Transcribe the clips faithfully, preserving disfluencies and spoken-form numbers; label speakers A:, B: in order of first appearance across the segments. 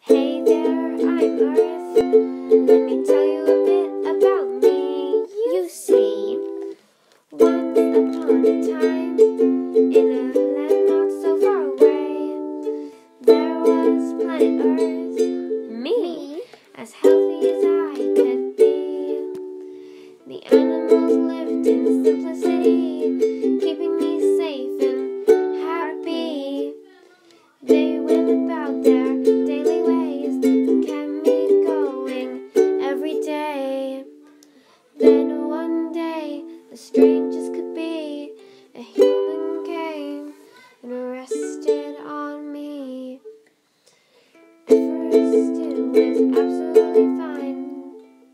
A: Hey there, I'm Earth. Let me tell you a bit about me. You see, once upon a time, in a land not so far away, there was planet Earth, me, as healthy as I could be. The animals lived in simplicity, keeping me safe and happy. They went about their daily ways and kept me going every day. Then one day, the strangest could be, a human came and rested on me. At first it was absolutely fine.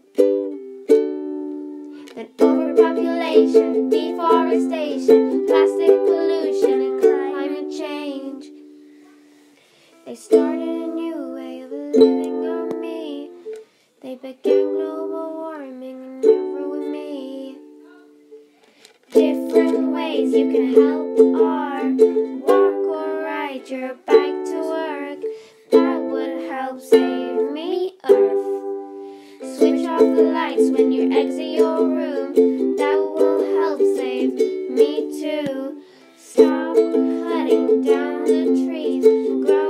A: Then overpopulation, deforestation, plastic pollution, and climate change. They started a new way of living on me. They began global warming and never with me. Different ways you can help are walk or ride your bike to work. That would help save me Earth. Switch off the lights when you exit your room. That will help save me too. Stop cutting down the trees and grow